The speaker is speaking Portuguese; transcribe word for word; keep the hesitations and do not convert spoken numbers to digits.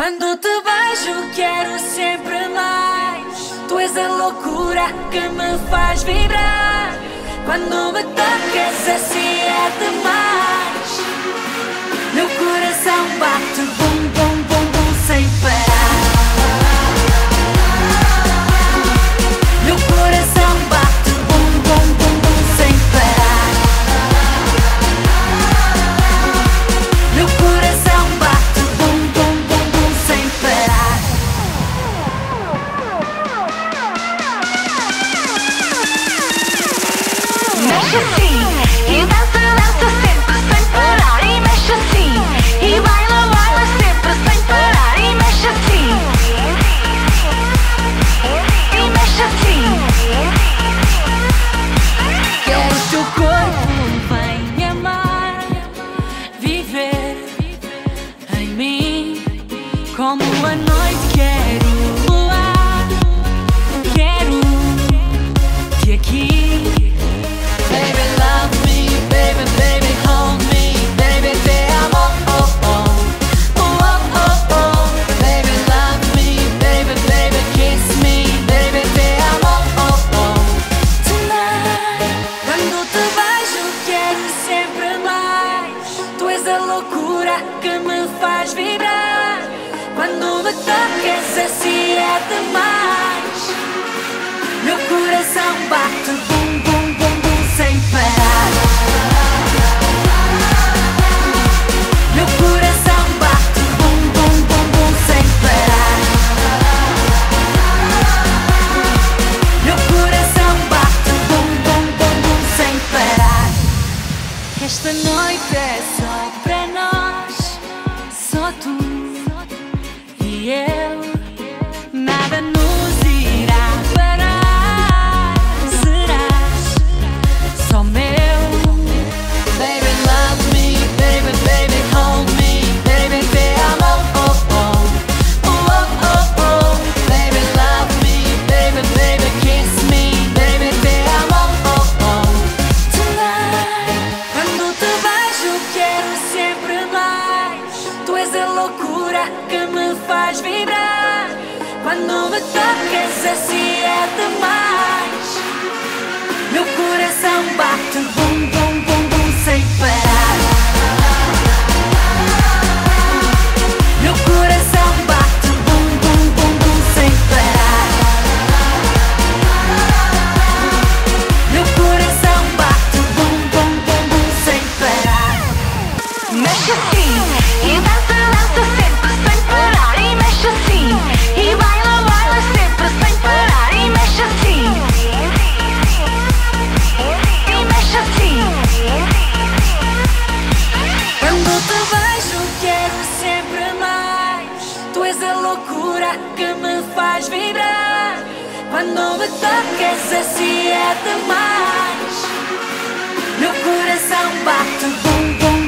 Quando te vejo quero sempre mais. Tu és a loucura que me faz vibrar. Quando me tocas assim é demais. Meu coração bate bum bum bum bum sem parar. Meu coração bate bum bum bum bum sem parar. Meu coração bate bum bum bum bum sem parar. Mexe assim e dança, dança sempre sem parar. E mexe assim e baila, baila sempre sem parar. E mexe assim e mexe assim. Quero o teu corpo, vem amar, viver em mim como a noite. Quero voar, quero te aqui. Baby, love me, baby, baby, hold me, baby, te amo, oh, oh, oh, oh, oh. Baby, love me, baby, baby, kiss me, baby, te amo, oh, oh. Tonight, quando te vejo quero sempre mais. Tu és a loucura que me faz vibrar. Quando me tocas assim é demais. Meu coração bate bum bum bum bum sem parar. Meu coração bate bum bum bum bum sem parar. Meu coração bate bum bum bum bum sem parar. Esta noite é só para nós, só tu e eu. Nada nos irá parar. Serás só meu. Baby, love me, baby, baby, hold me, baby, te amo, oh, oh, oh, oh, oh. Baby, love me, baby, baby, kiss me, baby, te amo, oh, oh. Tonight, quando te vejo quero sempre mais. Tu és a loucura que me faz vibrar. Quando me tocas assim é demais. Meu coração bate bum bum bum bum sem parar. Meu coração bate bum bum bum bum sem parar. Meu coração bate bum bum bum bum sem parar. Mexe assim e dança, dança sempre sem parar. E mexe assim e baila, baila sempre sem parar. E mexe assim e mexe assim. Quando te vejo quero sempre mais. Tu és a loucura que me faz vibrar. Quando me tocas assim é demais. Meu coração bate bum bum